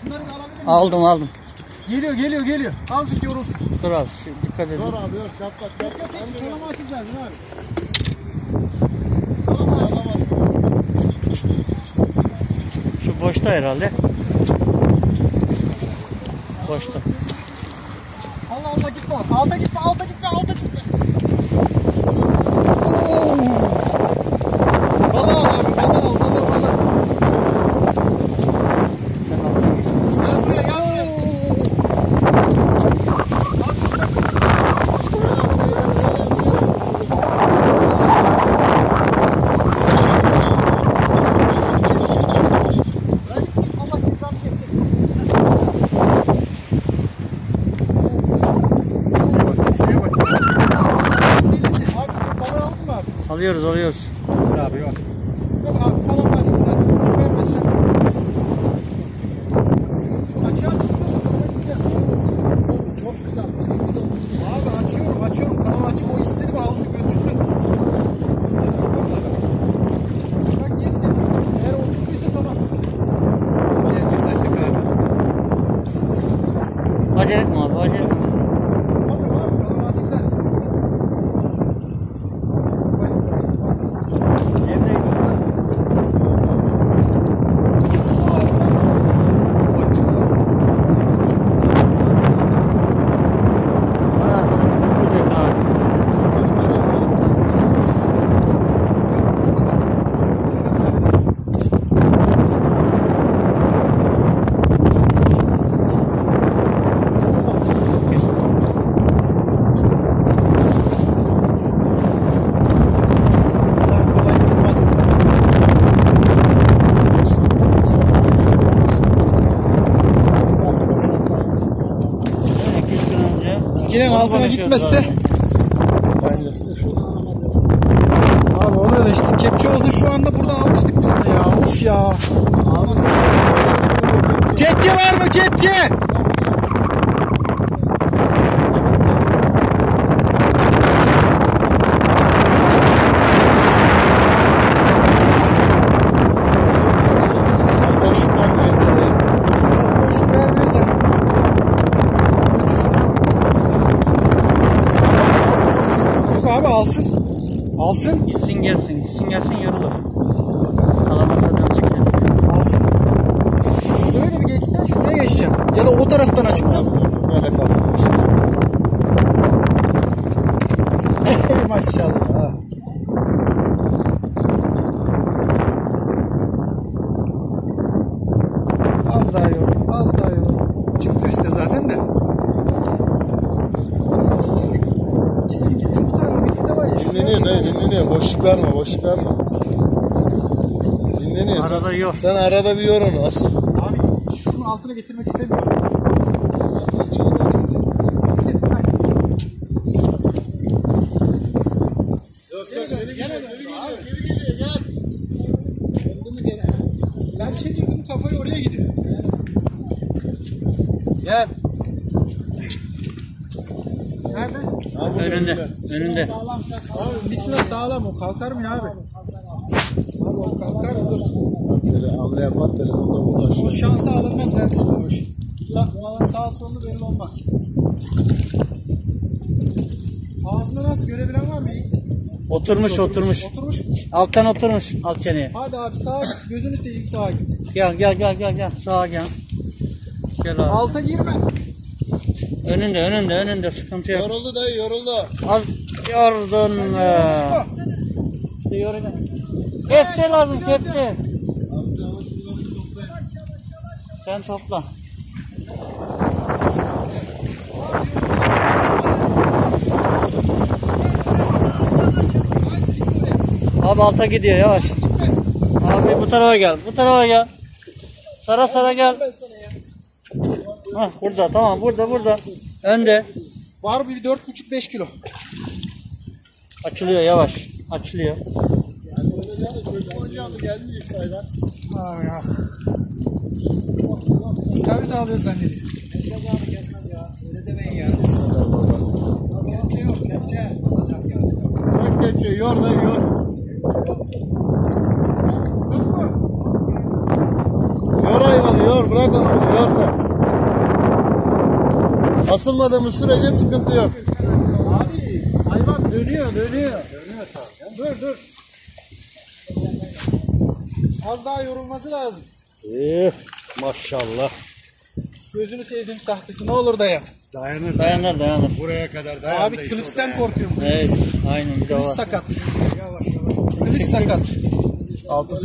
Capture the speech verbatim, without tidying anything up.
Şunları bir alabilir miyim? Aldım aldım. Geliyor geliyor geliyor. Azıcık yorulsun. Dur abi dikkat edin. Dur abi yok çatlat Yok çatlat. yok hiç kanama açık zaten abi. Şu boşta herhalde. Boşta. Allah Allah gitme. Alta gitme alta gitme alta gitme. Bana al abi bana al bana bana. Sen alttan git. Gel buraya gel buraya. Allah cezanı kesecek. Alıyoruz alıyoruz. Abi yok. Yok abi kanama açık zaten. Kuş vermesin. Açığa çıksana. Çok kısa. Abi açıyorum açıyorum. Kanama açık. O istedi mi alsın götürsün. Bak yesin. Eğer oturtuysa tamam. Gelecek açık abi. Acele etme abi acele etme. Tamam abi kanama açık zaten. İskelenin altına gitmezse Bence şu. abi onu öyle işte kepçe olsa şu anda burada almıştık biz de ya. Uf ya. Kepçe var mı kepçe? Sen boşluk var mı yeter? Boşluk vermiyoruz da. Yok abi alsın. Alsın. Gitsin gelsin gitsin gelsin yorulur. Alamazsa da açık yani. Alsın. Böyle bir geçsen şuraya geçeceğim. Ya da o taraftan açıktan. Böyle kalsın. Maşallah. Ha. Az daha yorul. Az daha yorul. Çıktı üstte zaten de. Gitsin gitsin bu tarafa bir gitse var ya. şuraya Dinleniyor dayı gitmez. dinleniyor. Boşluk verme boşluk verme. Dinleniyor. Arada sen, yok. Sen arada bir yor onu asıl. Abi şunun altına getirmek istemiyorum. Gitsin. Hadi. Yok Geri dön, gene dön. Abi. Geri geliyor gel. Döndü mü gene? Ben bir şey diyeyim, bu kafayı oraya gidiyor. Gel. Nerede? Abi, Önünde önünde. Sağlam. Abi misina sağlam o. Kalkar mı ya abi? Abi o kalkar olur. Şöyle hamle yapar telefonda uğraş. O şansa alınmaz kardeşim o iş. Sağ, sağ solunu belli olmaz. Ağzında nasıl görebilen var mı? Oturmuş oturmuş. Oturmuş mu? Alttan oturmuş alt çeneye. Hadi abi sağa git. Gözünü seveyim sağa git. Gel gel gel gel gel sağa gel. Gel abi. Alta girme. Önünde önünde önünde sıkıntı yok. Yoruldu dayı yoruldu. Az yordun be. İşte yoracak. Kepçe lazım kepçe. Sen topla. Abi alta gidiyor yavaş. Abi bu tarafa gel. Bu tarafa gel. Sara sara gel. Ben sana ya. Hah burada tamam burada burada. Önde. Var bir dört buçuk beş kilo. Açılıyor yavaş. Açılıyor. Ha ya. İstavrit alıyor zannediyor. Öyle demeyin ya. Kepçe yok kepçe. Bak geçiyor yor dayı yor. Yor hayvanı yor. yor bırak onu. Yor sen. Asılmadığımız sürece sıkıntı yok. Abi hayvan dönüyor dönüyor. Dönüyor tabii. Dur dur. Az daha yorulması lazım. Eh, maşallah. Gözünü sevdiğim sahtesi ne olur dayan. Dayanır. Dayanır dayanır. Buraya kadar dayandı. Abi klipsten korkuyorum. Evet aynen bir de Klip var. sakat. Klip sakat. Altı